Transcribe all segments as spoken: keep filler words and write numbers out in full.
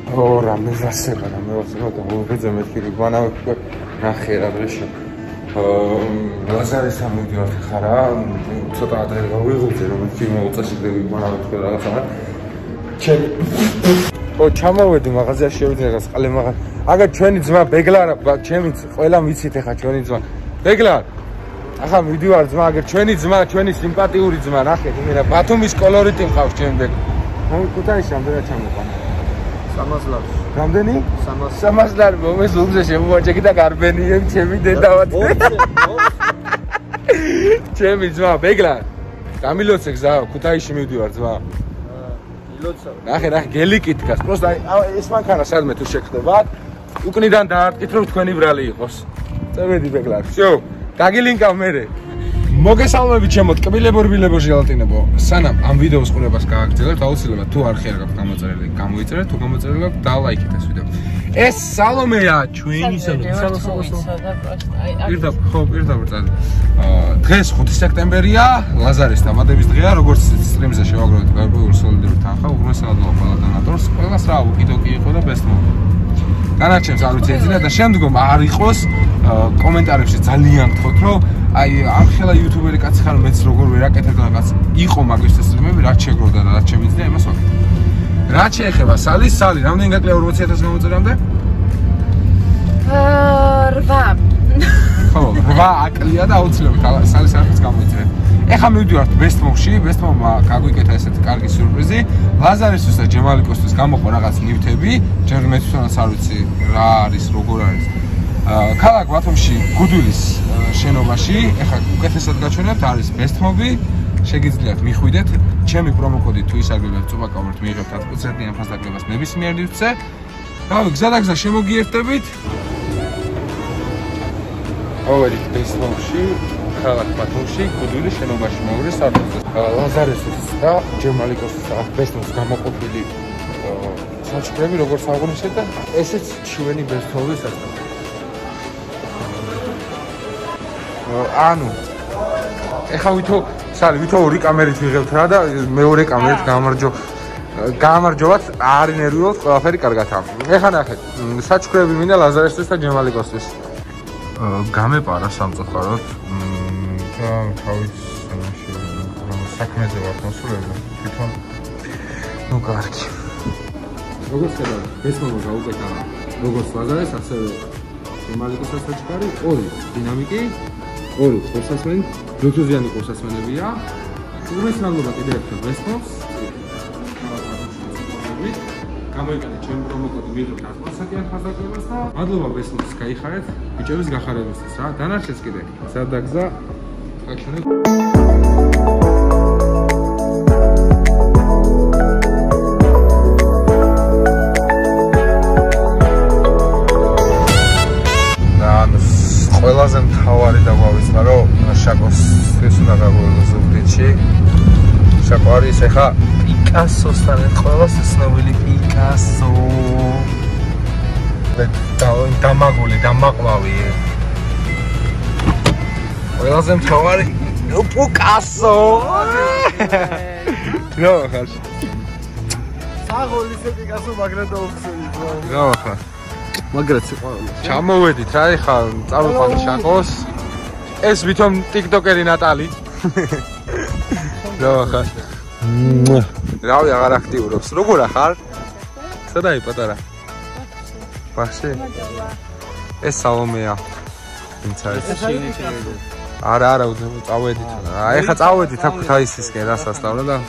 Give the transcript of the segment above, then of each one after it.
ო რამე ვასება რამე ვასება და მოვეძე მეთქი რიგანა ნახე რა დღეში ლაზარის ამოდივარ ხარა ცოტა ადრე გავიღუძე რომ მეთქი მოუწესდები რიგანა მეთქი რაღაცა ჩემი ო ჩამოვედი მაღაზიაში შევიდე რაღაც ყალე მაღაზ აგა ჩვენი ძმა ბეგლა რა ჩემი ყველა ვიცით ახლა ჩვენი ძმა ბეგლა ახლა მივდივარ ძმა აგერ ჩვენი ძმა ჩვენი სიმპათიური ძმა ნახეთ იმენა ბათუმის კოლორიტი მყავს ჩემი ბეგლა მოი ქუთაისში ამდენად ჩამოყვანა სამას ლარი. რამდენი? სამას ლარი. მომეს უგზე შემოვაჭექი და გარბენიებ ჩემი დედავად. ჩემი ძმა, ბეგლა. გამილოცე გზა, ქუთაისში მივდივარ ძმა. ილოცა. ნახე, ნახე, გელიკით დგას. პროსტა ეს მანქანა სადმე თუ შეგხდებათ, უკნიდან დაარტყით რომ თქვენი ბრალი იყოს. წევედი ბეგლა. всё, გაგილინკავ მერე. მოგესალმებით ჩემო ტკბილებორბილებო ჟელატინებო. სანამ ამ ვიდეოს ყურებას გააგრძელებთ, აუცილებლად თუ არ ხარ გამოწერილი, გამოიწერეთ, თუ გამოწერილი გაქვთ, დალაიქეთ ეს ვიდეო. ეს სალომეა ჩვენი პირდა ხო პირდა ბრწალი. დღეს ხუთი სექტემბერია, ლაზარის დამატების დღეა, როგორც სტრიმზე შევაგროვეთ გარკვეულ სოლიდური თანხა, უგრესადობა ყველა დონატორს, ყველას რა უკიდოკი იყო და best moment. განაჩენს არ ვიცი ეძინა და შემდგომ არ იყოს კომენტარებში ძალიან გთხოვთ რომ აი ამ ხელა იუთუბერი კაცი ხარ მეც როგორ ვერ აკეთებ რაღაც იყო მაგის სტრიმები რაც შეგროვდა და რაც შემიძლია იმას ვაკეთებ. რაც შეეხება სალის სალი რამდენი გაკლია ორმოცი ათასი გამოწერამდე? აა რვა. ხო, რვა აკლია და აუცილებლად სალის არხის გამოიწერეთ. ეხლა მივდივართ best moment-ში, best moment-მა გაგვიკეთა ესეთი კარგი სიურპრიზი. ლაზარისთვის და ჯემალიკოსთვის გამოყვა რაღაც ნივთები, ჯერ მე თვითონაც არ ვიცი რა არის, როგორ არის. ქალაქ ბათუმში გუდულის შენობაში, ეხლა უკეთესად გაჩვენებთ, არის best moment-ი, შეგიძლიათ მიხვიდეთ. ჩემი პრომო კოდი თუ ისარგებლეთ წუბაკავერთ მიიღებთ ათი პროცენტიან ფასდაკლებას ნებისმიერ ნივთზე. რავი, გზადაგზა შემოგიერთებით. ავედით best moment-ში ქალაქ ბათუმში, გუდულის შენობაში მოვიდეს სარდლზე. ლაზარესის და ჯემალიკოსის best moment-ს გამოყოფილი საჩუქრები როგორც აღნიშნეთ და ესეც ჩვენი best moment-ის ასწავლეთ. ანუ ეხა ვითო სალი ვითო ორი კამერით ვიღებთ რა და მეორე კამერით გამარჯო გამარჯობათ არ ინერვიულობთ ყველაფერი კარგათა. ეხა ნახეთ საჩუქრები მინდა ლაზარესთვის და ჯემალიკოსთვის. გამეპარა სამწუხაროდ და თავის საქმეზე ვარ მოსულები თვითონ ნუ კარგი. როგორც ხედავთ, best moment გაუკეთა როგორც ლაზარეს, ასევე ჯემალიკოსაც საჩუქარი, ორი დინამიკი, ორი ყურსასმენი, ბლუთუზიანი ყურსასმენებია. უღრეს მადლობა კიდევ ერთხელ best moment-ს. გამოიყენეთ ჩემი პრომო კოდი მიიღებთ ათი პროცენტიან ფასდაკლებას და მადლობა best moment-ს გაიხარეთ ბიჭების გახარებისთვის რა. დანარჩენს კიდე სადაგზა გაჩვენეთ. ყველაზე მთავარი დაგვავიწყდა რომ შაკოს ეს უნდა გაგვიგოს ზუგდიდში. შაკო არის ეხა პიკასოსთან ყველას ცნობილი პიკასო. და დამაგული, დამაყვავი. ყველაზე მთავარი პიკასო. რა ხარ? საღოლისე პიკასო მაგრად აუხსენი. რა ხარ? მაგრად სიყვარული. ჩამოვედით რა ეხა წავიყვანე შაკოს. ეს ვითომ ტიკტოკერი ნატალი. რა ხარ? რავი აღარ აქტიურობს. როგორ ახარ? სადაი პატარა? ბაში? ეს სალომეა. ვინც არის? არა არა წავედით. აი ეხა წავედით აქ ქუთაისისკენ რა სასწავლო და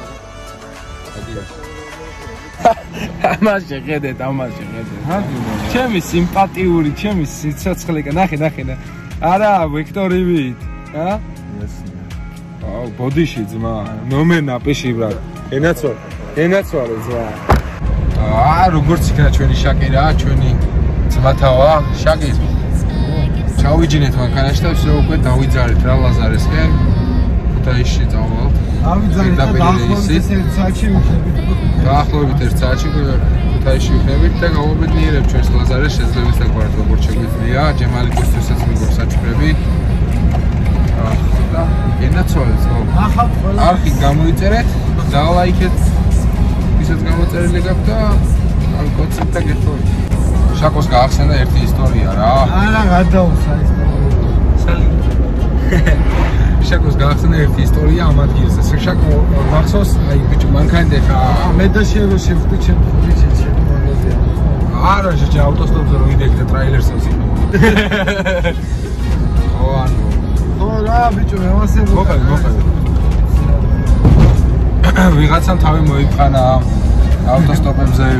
ამას შეხედეთ, ამას შეხედეთ. ჩემი სიმპათიური, ჩემი სიცოცხლე, ნახე, ნახე. არა, ვექტორივით, ა? აუ, ბოდიში ძმა, ნომერ ნაპიში ბრატ. ენაცვალ, ენაცვალე ძმა. აა, როგორც იქნა ჩვენი შაკი რა, ჩვენი ძმათავა, შაკი. ჩავიჯინეთ მანქანაში და всё უკვე დავიძარეთ რა ლაზარესკენ. ქუთაისში წავალთ. დავიძარეთ და დაახლოებით ერთ საათში ვიქნებით. დაახლოებით ერთ საათში ქუთაისში ვიქნებით და გავაბედნიერებ ჩვენს ლაზარეს შეძლებს დაგვართ როგორც შეგვიძლია. ჯემალიკოსთვისაც მიგობ საჩუქრები. და ენაცვალეს ხო? ახალ ყველა არხი გამოიწერეთ, დალაიქეთ. ისაც გამოწერილი გაქვთ და ხოცი და გეტყვი. შაკოს გაახსენდა ერთი ისტორია რა. არა, გადაუსა ისტორია. სალი. შაკოს გაახსენდა ერთი ისტორია ამ ადგილზე. შაკო მახსოვს, აი ბიჭო, მანქანით ეხა. მე და შევ შევხვდი ჩემ ბიჭებს ჩემ მაღაზია. არა, შეჭა ავტოსტოპზე რო იდექდა ტრაილერს ოცი. ო ანუ. ო რა ბიჭო, მე ვასებო. მოხალ, მოხალ. ვიღაცამ თავი მოიფხანა ავტოსტოპებზე.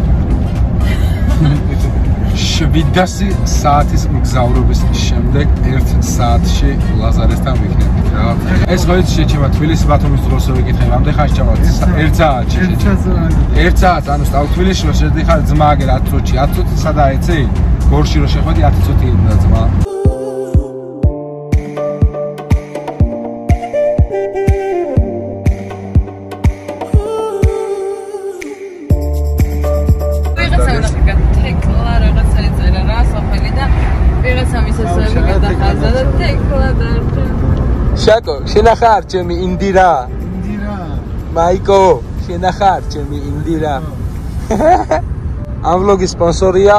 შვიდასი საათის მგზავრობის შემდეგ ერთ საათში ლაზარესთან ვიქნებით რა. ეს ხო იცი შეჭება თბილისი ბათუმის დროს რო ვიკითხე, ამდენ ხანს ჩავალ ერთ საათში. ერთ საათს, ანუ სტავ თბილისში რო შედიხარ ძმა აგერ ათი წუთში, ათი წუთი სადა ეცი? გორში რო შეხვედი ათი წუთი იმდა ძმა. შაკო, შენახარ ჩემი ინდირა. ინდირა. მაიკო, შენახარ ჩემი ინდირა. ამ ვლოგის სპონსორია.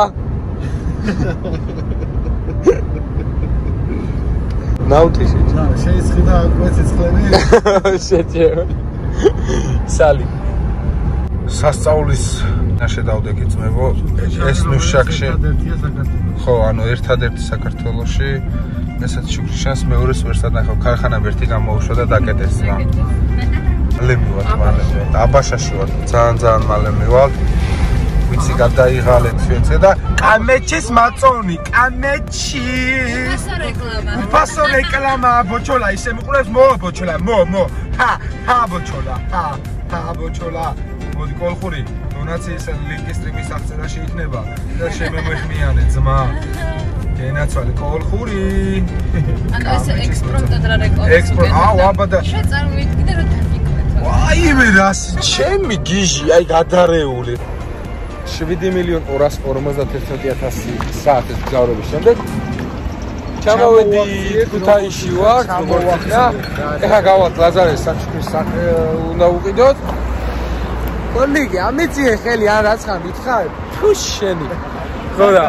ნაუთი შეჭა. შეიცხიდა კვეცეცხლები. შეჭა. სალი. სასწაულის ნაშედავდექი ძმებო, ეს ნუშაკში. ხო, ანუ ერთადერთი საქართველოში ესეთ შუქრიშას მეორეს ვერსად ნახავ. ქარხანამ ერთი გამოუშვა და დაკეტეს ძმა. მალე მივალთ, მალე მივალთ. აბაშაში ვარ, ძალიან ძალიან მალე მივალთ. ვიცი გადაიღალეთ ჩვენცე და კამეჩის მაწონი, კამეჩი. უფასო რეკლამა. უფასო რეკლამა, ბოჩოლა, ისე მიყურებს, მო ბოჩოლა, მო, მო. ჰა, ჰა ბოჩოლა, ჰა, ჰა ბოჩოლა. მოდი კოლხური, დონაციის ლინკის სტრიმის აღწერაში იქნება და შემემეხმიანე ძმა. გენაცვალე კოლხური. ანუ ეს ექსპრომტად რა რეკლამა. ექსპრო, აუ აბადა. შეწარმოიდგინე რომ დაგიკვეთო. ვაიმე რას, ჩემი გიჟი, აი გადარეული. შვიდი მილიონი ორას ორმოცდაერთი ათასი საათის გზავრობის შემდეგ ჩამოვედი ქუთაისში ვარ, როგორც და ეხა გავალთ ლაზარეს საჩუქრის უნდა უყიდოთ. კოლეგი, ამეციე ხელი არ რაცხა მითხარ? თუ შენი. ხო და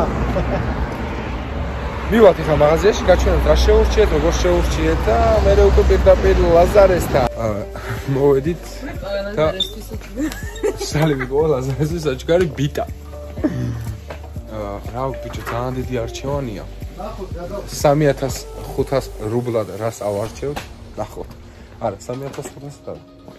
მივალთ ეხა მაღაზიაში, გაჩვენოთ რა შეურჩიეთ, როგორ შეურჩიეთ და მე უკვე პირდაპირ ლაზარესთან მოვედით და სალიმი ლაზარესის საჩქარი ბიტა. რა ბიჭო, ძალიან დიდი არჩევანია. სამი ათას ხუთას რუბლად რას ავარჩევთ? ნახოთ. არა, სამი ათას ხუთას და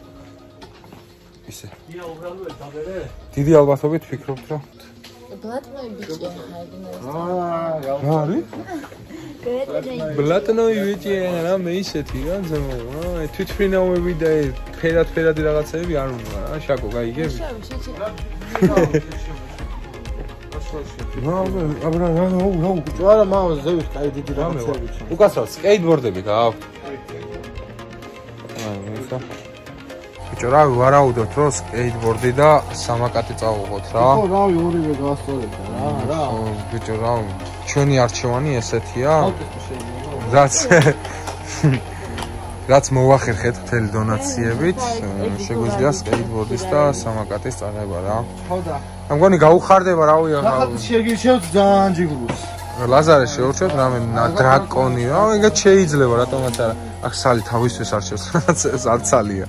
ისე. დიდი ალბათობით ვფიქრობთ, რომ ბლატნოი ბიჭია, ჰაიდნეს. აა, რა არის? ბლატნოი ბიჭია, რა მე ისეთი რა ზემო. აი, თვითფრინავები და ფერად ფერადი რაღაცები არ უნდა რა, შაკო, გაიგები? რა, აბა რა, რა, რა, ჯვარა მამა ზევით კაი დიდი რაღაცები ჩა. უკაცრავ სკეიტბორდები გაავ. აი, ესა. ბიჭო, რა ვარაუდოთ, რომ სკეიტბორდი და სამაკატი წავუღოთ რა. ხო, რავი, ორივე გასწორეთ რა, რა. ხო, ბიჭო, რა, ჩვენი არჩევანი ესეთია. რაც რაც მოვახერხეთ მთელი დონაციებით, შეგვიძლია სკეიტბორდის და სამაკატის წაღება რა. ხო და. მე მგონი გაუხარდება რავი ახლა. რაღაც შეგირჩევთ ძალიან ჯიგრუს. ლაზარე შეურჩევთ რამე დრაკონი რა, ეგეთ შეიძლება რატომაც არა. აქ სალი თავისთვის არჩევს, რაღაც არცალია.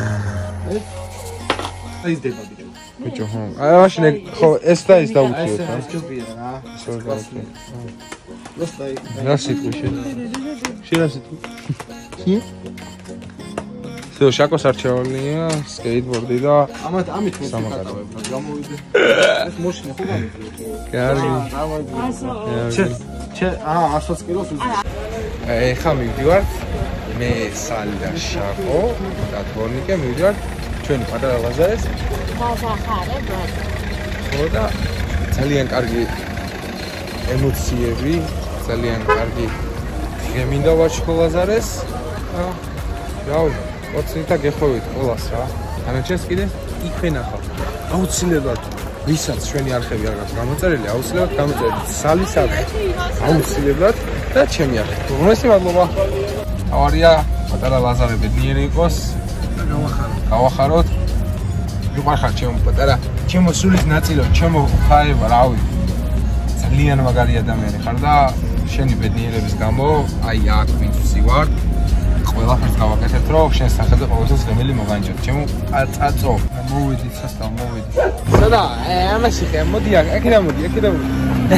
ეს დება ბიჭო. ბიჭო, ხო. აი მაშინ ხო ეს და ეს დაუწიოთ რა. ეს ჯობია რა. ეს რა დაუწიოთ. ლოსტაი. რა სიტყვი შენ? შენ რა სიტყვი? კი? სულ შაკოს არჩეულია სკეიტბორდი და ამათ ამით სამაკატო. გამოვიდე. ეს მოშინე ხო გამოვიდე. კარგი. ჩე ჩე აა ასოც კილოს უზი. ეხა მივდივართ მე სალი და შაკო და თორნიკე მივდივართ ჩვენი პატარა ლაზარეს. გასახარე ბლატ. ხო და ძალიან კარგი ემოციები, ძალიან კარგი გემინდა ვაჩქო ლაზარეს. რავი, ოცნითა გეხოვით ყველას რა. ანუ ჩვენს კიდე იქვე ნახავთ. აუცილებლად ვისაც ჩვენი არხები არ გაქვს გამოწერილი, აუცილებლად გამოწერეთ სალის არხი. აუცილებლად და ჩემი არხი. უღრმესი მადლობა. ავარია პატარა ლაზარე ბედნიერი იყოს. გავახაროთ. გავახაროთ. ვიყარხარ ჩემო პატარა ჩემო სულის ნაწილო, ჩემო ხაება, რავი. ძალიან მაგარი ადამიანი ხარ და შენი ბედნიერების გამო, აი აქ ვინც ვარ, ყველაფერს გავაკეთებ, რომ შენ სახელზე ყოველთვის ღემილი მოგანიჭოთ. ჩემო წაწო. მოვიდით სასტავ, მოვიდით. სადა, ამაში ხე, მოდი აქ, აქედან მოდი, აქედან მოდი.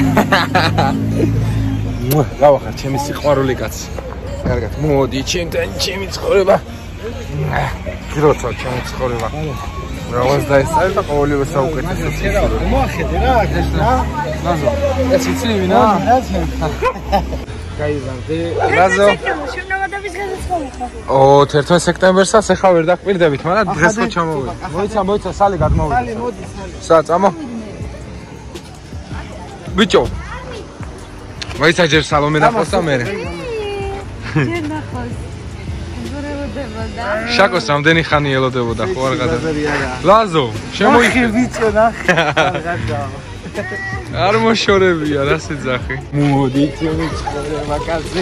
გავახარ ჩემი სიყვარული კაცი. კარგად, მოდი ჩემთან ჩემი ცხოვრება. გიროცავ ჩემი ცხოვრება. რაღაც დაესწრე და ყოველივე საუკეთესო ცდილობ. მოახედე რა, რა? ლაზო. ეს იცი ვინა? გაიზარდე. ლაზო. ო, თერთმეტ სექტემბერსაც ახლა ვერ დაგპირდებით, მაგრამ დღეს ხო ჩამოვედი. მოიცა, მოიცა, სალი გადმოვედი. სალი, მოდი, სალი. სა, წამო. ბიჭო. მოიცა ჯერ სალომე ნახოს და მე. ჯერ ნახოს. შაკოს რამდენი ხანი ელოდებოდა ხო არ გადა? ლაზო, შემოიხი ბიჭო ნახე. კარგადა. არ მოშორებია რა სიძახი. მოდი ჩემი ცხოვრება კაცი.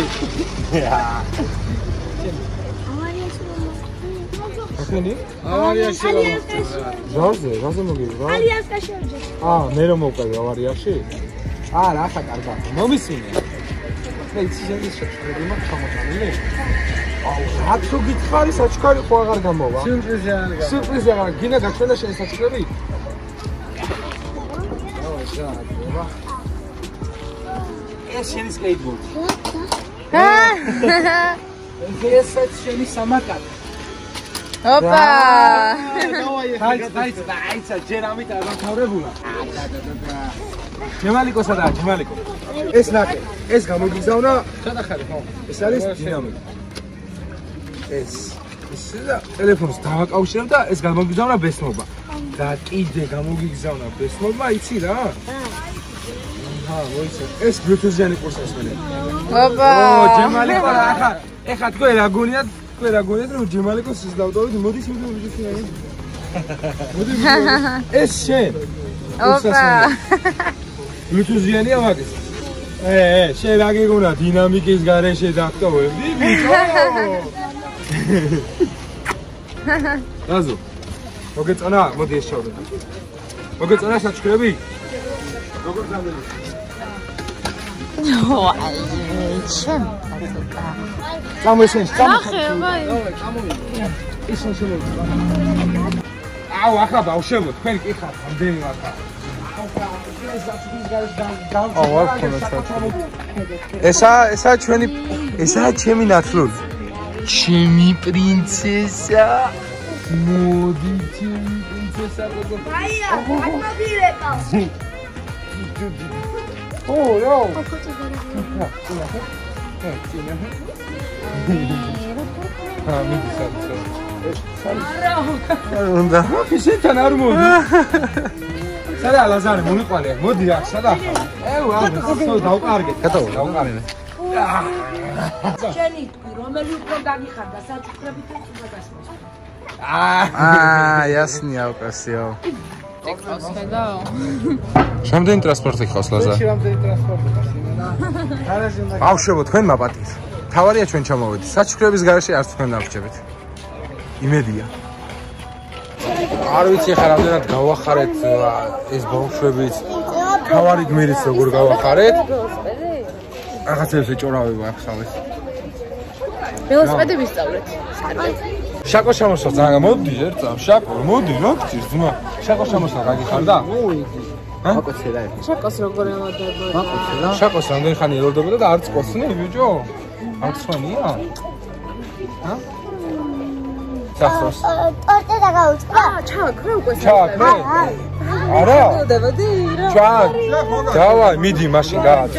ახენი? ავარიაში რა? ჟორზე, ჟორზე მოგივა. ალიას კაშორჯე. აა, მე რომ მოვყევი ავარიაში? არა, ახლა კარგა. მომისმინე. და იცი ზენის შეჭრები მაქვს ჩამოწამილი. აუ, რატო გითხარი საჩქარი ხო აღარ გამოვა? სიურპრიზი არ გავა. სიურპრიზი აღარ, გინდა გაჩვენა შენ საჩქრები? აუ, შეიძლება. ეს შენი სკეიტბორდი. აა. ესაც შენი სამაკატი. ოპა. დაიცა, დაიცა, დაიცა, ჯერ ამით არ გამთავრებულა. ჯემალიკო სადაა, ჯემალიკო? ეს ნაკე, ეს გამოგიგზავნა, ჩატახარი ხო? ეს არის დინამიკა. ეს ეს და ტელეფონს დავაკავშირებ და ეს გამოგიგზავნა ბესმობა. და კიდე გამოგიგზავნა ბესმობა, იცი რა? აჰა, მოიცე. ეს ბლუთუზიანი კურსასმენელი. ოპა. ო, ჯემალიკო, ახლა, ახლა თქვენ რა გონიათ? თქვენ რა გონიათ, რომ ჯემალიკოს ის დავდავით, მოდის, მოდი, მოდი, მოდი. მოდი. ეს შენ. ოპა. ბლუთუზიანია მაგის. ე, ე, შენ რა გიგონა დინამიკის გარეშე დაგტოვებდი, ბიჭო? ლაზო. მოგეწონა, მოდი ეს შევდე. მოგეწონა საჩქრები? როგორ გამდები? აი, ჩემ. წამო შენ, წამო. ნახე, ვაი. ის შენ. აუ, ახლა ბავშვებო, თქვენ კი ხართ, ამდენი ვარ ხარ. აუ, არ ქონდა საჩქრები. ესა, ესა ჩვენი, ესა ჩემი ნათლული. ჩემი პრინცესა. მოდი, ჩემი პრინცესა. აი, აკმობილეკა. ო, რა. ა, მიდი საერთოდ. არა. უნდა. ისეთან არ მოდი. სადა ლაზარე მონიყვანე, მოდი აქ, სადა? ეუ, აუ, დავყარგეთ. გატოვა, დავყარგეთ. შენი რომელი უფრო გაგიხარდა საჩუქრებით თუ გასმის? აა, ясნია უკასიო. ტექნოს ხედავ. რამდენი ტრანსპორტი ხავს ლაზა? რამდენი ტრანსპორტი ხავს? გარაჟი უნდა. ბავშვებო, თქვენ მაპატით. თავარია ჩვენ ჩამოვედით. საჩუქრების გარეშე არც თქვენ დავრჩებით. იმედია. არ ვიცი ხა რამდენად გავახარეთ ეს ბავშვებიც. თავარი გმირიც როგორ გავახარეთ? რაღაცებს ეჭორავება აქვს ამის. ველოსიპედი ვისწავლეთ. შაკო შემოსვლა ძალიან მოდი ერთ წამ. შაკო, მოდი, რა გწირს ძმა? შაკო შემოსვლა გაგიხარდა? მოვიდი. ჰა? აკოცე რა. შაკოს როგორ ელოდებოდა? აკოცე რა. შაკოს რამდენი ხანი ელოდებოდა და არც ყოსნი, ბიჭო? არც ხანია? ჰა? სასოს. ტორტი დაგაუწყდა? აა, ჩააქრე უკვე. ჩააქრე? არა? ელოდებოდი რა? ჩააქ. დავაი, მიდი მაშინ გააძე.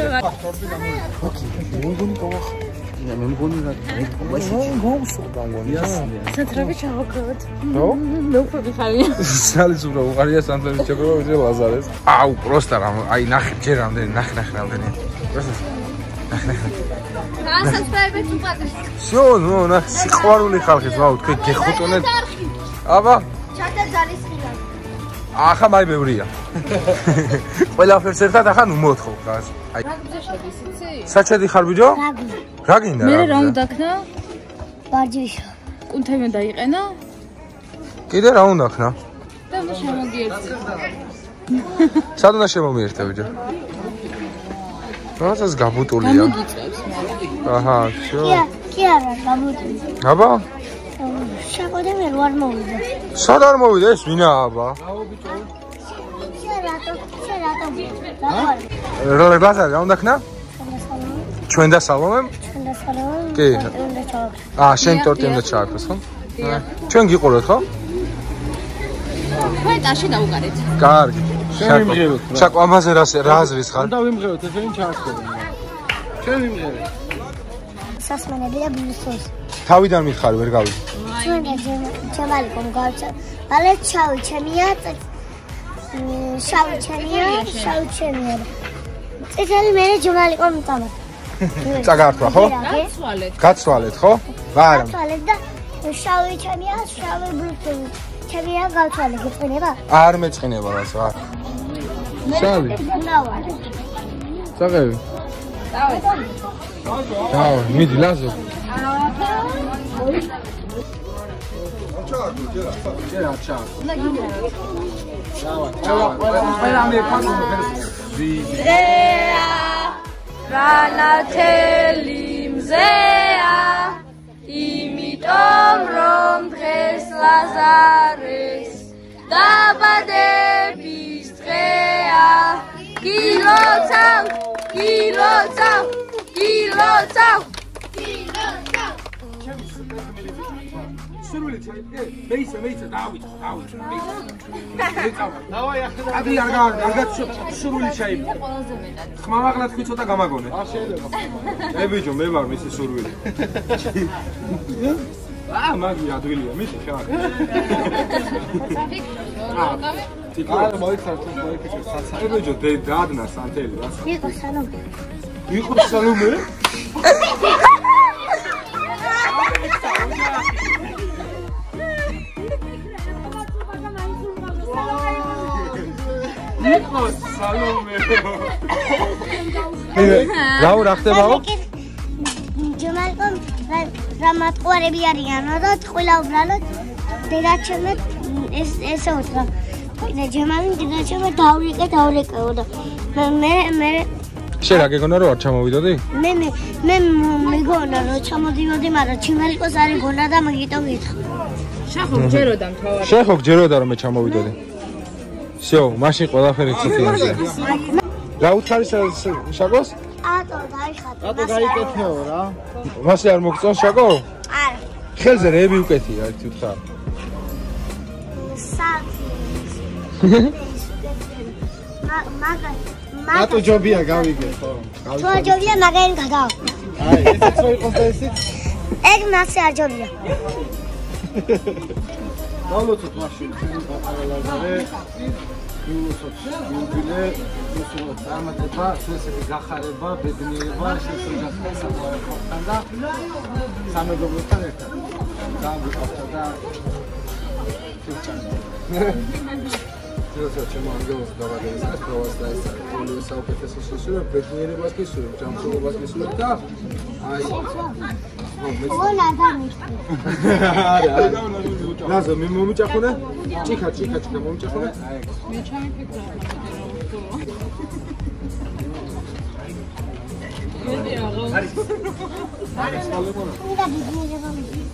მე მგონი რა. მე გავუსწორდა მგონი. ცენტრები ჩავაგროვეთ. ნო? მე უფრო ვიხარია. სალის უფრო უყარია სანთლების ჩაგროვა ვიდრე ლაზარეს. აუ, პროსტა რა, აი ნახე, ჯერ რამდენი, ნახე, ნახე რამდენი. პროსტა. ნახე, ნახე. გასაცდაებეთ უპატრს. всё, ну, ნახე, სიყვარული ხალხის, ვაუ, თქვენ გეხუტონეთ. აბა, ჩატა ძალის ხილად. ახლა მაი ბევრია. ყველაფერს ერთად ახლა ნუ მოთხო გას. აი, რა გზაშების იცი? საჩედი ხარ ბიჭო? რა გინდა? მე რა უნდა ქნა? ბარჯიშო. კუნთები დაიყენა კიდე რა უნდა ხნა? და უნდა შემოგიერთო. სად უნდა შემომიერთე ბიჭო? როდესაც გაბუტულია. გამოგიწევს მაგრამ. აჰა, всё. კი კი არა გამოდიდი აბა? შეგოდე მე ვარ მოვიდა სად არ მოვიდა ეს ვინა აბა? შე რატო შე რატო რა გლასა რა უნდა ხნა? ჩვენ და სალომემ? ჩვენ და სალომემ კი. უნდა ჩავაქცე აა შენ ტორტი უნდა ჩააქროს ხო? ჩვენ გიყუროთ ხო? თქვენ ტაში დაუყარეთ. კარგი. შენ ვიმღეროთ რა. შაკო ამაზე რა რა აზრის ხარ? უნდა ვიმღეროთ ესენი ჩაასწორე. შენ ვიმღერე. სასმენები და ბლუსოს თავიდან მიხარ ვერ გავი. ჩვენ და ჯემალი კომ გავჩა მალე ჩავი ჩემია შავი ჩემია შავი ჩემია წითელი მე ჯემალი კომ წამო წაგართვა ხო? გაცვალეთ. გაცვალეთ ხო? ვარა. გავცვალეთ და შავი ჩემია შავი ბლუსო ჩემია გავცვალე გიწინება არ მეწყინება რას ვარ. შავი. ნავალ წაღები. დავეთ. დავა, მიდი ლაზო. რანათელი მზეა იმიტომ რომ დღეს ლაზარეს დაბადების დღეა გილოცავ გილოცავ გილოცავ სურვილი ჩაიგე მეისა მეისა დავით დავით მეისა დავაი ახლა ადი არ არ გაცო სურვილი ჩაიგე ყველაზე მეტად ხმამაღლა თქვი ცოტა გამაგონე არ შეიძლება ე ბიჭო მე ვარ მისი სურვილი აა მაგი ადვილია მისი შარ არა მოიხარ თუ მოიხარ საცა ე ბიჭო დე დადნა სანთელი რა იყო სალომე იყო სალომე იყო სალომე რა რა ხდებაო ჯემალი კომ რა მატყუარები არიანო და ყველა უბრალოდ დედაჩემ ეს ესე უთხრა და ჯემალი დედაჩემ დავრიკე დავრიკეო და მე მე შენ რა გეგონა რომ არ ჩამოვიდოდი? მე მე მე მეგონა რომ ჩამოდივოდი, მაგრამ ჩიმალიკოს არ ეგონა და მაგიტომ გითხრა. შეხო გჯეროდა მთავარი. შეხო გჯეროდა რომ მე ჩამოვიდოდი. всё, მაშინ ყველაფერი ცოტიანზე. რა უთხარი შაკოს? ატო დაიხატე. რატო გაიკეთეო რა? მასე არ მოგწონს შაკო? არა. ხელზე რეები უკეთია, ერთი უთხარ. საათი. მაგარი რატო ჯობია გავიგე ხო? თუ არ ჯობია მაგარი გადავა. აი, ესეც რო იყოს და ესეც. ეგ მასე არ ჯობია. დავლოცოთ მაშინ ჩვენ პაპალაზარე. მიუსოთ, მიუგილე, მოსულოთ წარმატება, ესეთი გახარება, ბედნიერება, შესაძლოა საფრთხესთან და სამეგობროსთან ერთად. გამიგავთ და ძილოსა ჩემო ანგელოს დავაგერეს და პროვას და ეს პოლიო საუკეთესო სისულე ბედნიერებას გისურვებ, ჯანმრთელობას გისურვებ და აი ონა დამიშტი. არა, არა. ლაზო, მე მომიჭახუნე? ჭიქა, ჭიქა, ჭიქა მომიჭახუნე? აი. მე ჩამიფიქრე. მე აღარ. უნდა ბედნიერება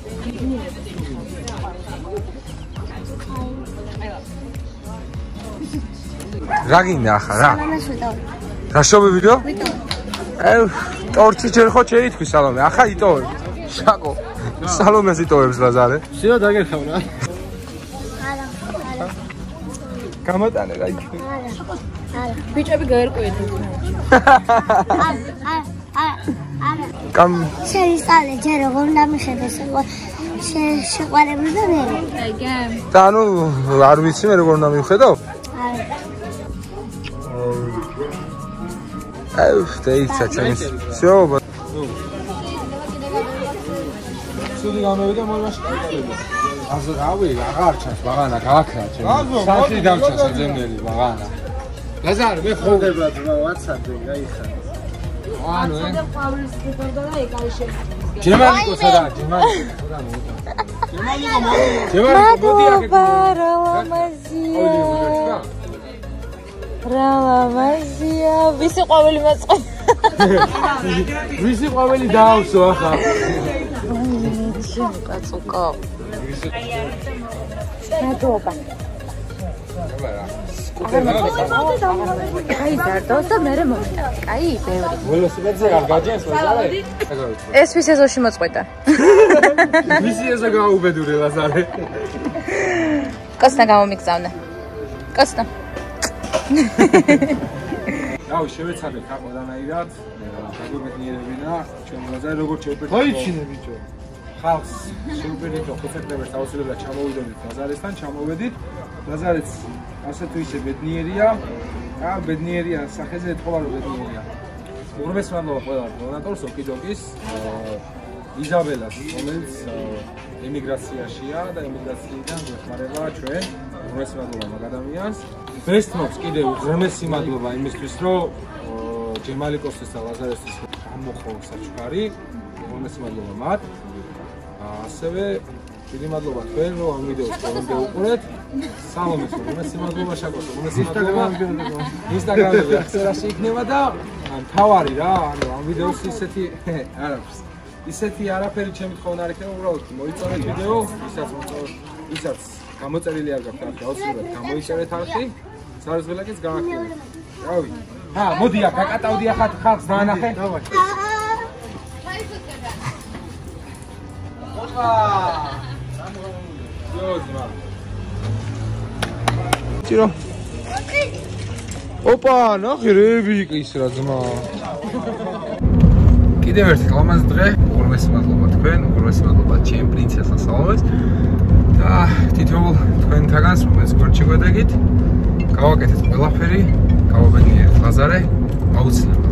რა გინდა ახლა რა? სალომეს ვიტოვე. რა შობი ვიდეო? ვიტოვე. აი, ტორტი ჯერ ხო შეითქვი სალომე, ახლა იტოვე. შაკო. სალომეს იტოვებს ლაზარე. შეო დაგეხავ რა. არა, არა. გამოტანე რა იქ. არა. არა. ბიჭები გაერკვიეთ. არა, არა, არა, არა. კამ შეისწავლე ჯერ როგორ უნდა მიხედოს შეყვარებული და მე. აი გემ. და ანუ არ ვიცი მე როგორ უნდა მივხედო? არა. აი, დაიცა ჩემს. всё, სუდი გამოვიდა მომაში კაიდება. აზო რავი, აღარ ჩანს ბაღანა, გააქრა ჩემი. სახი დამჩა საძემნელი ბაღანა. ლაზარე, მე ხო ხდება ძმა WhatsApp-ზე გაიხარ. ანუ ე და პავლეს გიგორდა და ეგ არის შენ. ჯემალიკოსა და ჯემალიკოსა და მოუდა. მადლობა რა ლამაზია რა ლამაზია ვისი ყვავილი მაწყო ვისი ყვავილი დაავსო ახლა ჩემ კაცუკო მადლობა აი დარტოს და მე მომიტა. კაი, ბევრი. ველოსიპედზე არ გაჯენს ლაზარე? ეს ვის ეზოში მოწყვეტა? ვისი ეზო გაუბედური ლაზარე? კოსნა გამომიგზავნა. კოსნა. აუ, შევეცადეთ რა ყველანაირად. დაგვებედნიერებინა, ჩვენ ლაზარე როგორ შევპირდით? მოიცინე ბიჭო. ხალხს შევპირდით, რომ ხუთმეტრებს აუცილებლად ჩამოვიდოდით ლაზარესთან, ჩამოვედით. ლაზარეც ასე თუ ისე ბედნიერია. აა ბედნიერია სახეზე ეთქვა რომ ბედნიერია. უღრმეს მადლობა ყველა დონატორს, ოკიდოკის, იზაბელას, რომელიც ემიგრაციაშია და ემიგრაციიდან გვეხმარება ჩვენ. უღრმეს მადლობა მაგ ადამიანს. ბესტმობს კიდევ უღრმესი მადლობა იმისთვის, რომ ჯემალიკოვსის და ლაზარესის გამოხო საჩუქარი. უღრმესი მადლობა მათ. ასევე დიდი მადლობა თქვენ რომ ამ ვიდეოს ბოლომდე უყურეთ. სალომეს უღრმესი მადლობა შაკოს უღრმესი მადლობა. ინსტაგრამზე ახსერაში იქნება და თავარი რა, ანუ ამ ვიდეოს ისეთი არაფერს. ისეთი არაფერი ჩემი თხოვნა არ იქნება, უბრალოდ მოიწონეთ ვიდეო, ისაც მოწონთ, ისაც გამოწერილი არ გაქვთ არხი, აუცილებლად გამოიწერეთ არხი, სარეზველაკიც გააქცევთ. რავი. ჰა, მოდი აქ გაკატავდი ახლა ხალხს დაანახე. დავაი. ოპა! იოზმა. ჭირო. ოპა, ნახე რებიკის რა ძმა. კიდევ ერთი ლამაზ დღე, უღრმესი მადლობა თქვენ, უღრმესი მადლობა ჩემ პრინცესას სალომეს და თითოეულ თქვენთაგანს, რომელიც გვერდში გვედეგით, გავაკეთეთ ყველაფერი, გავაბედნიერეთ ლაზარე, აუცილებლად